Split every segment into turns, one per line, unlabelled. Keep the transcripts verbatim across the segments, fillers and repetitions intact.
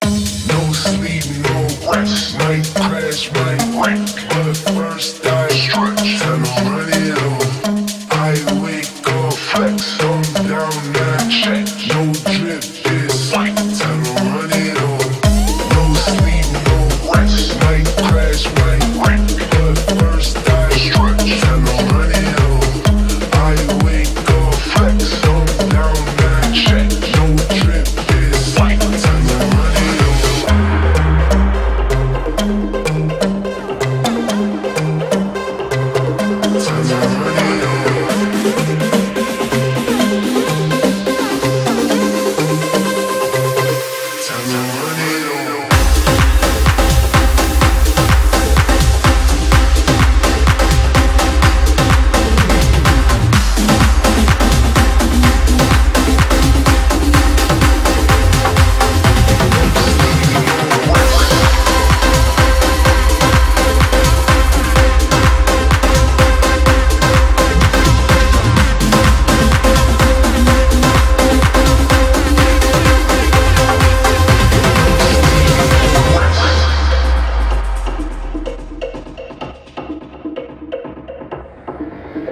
No sleep, no rest. Might crash, might wreck, but first I stretch. Time to run it on. I wake up, flex, thumb down that check. No drip, this fight. Time to run it on. No sleep, no rest. Might crash, might wreck, but first I stretch. Time to run it on. I wake up, flex, thumb down that check. No drip, this fight. Time to run it on. Time to run it on. Time to run it on.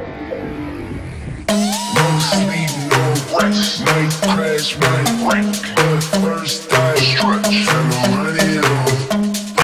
No sleep, no rest. Might crash, might wreck.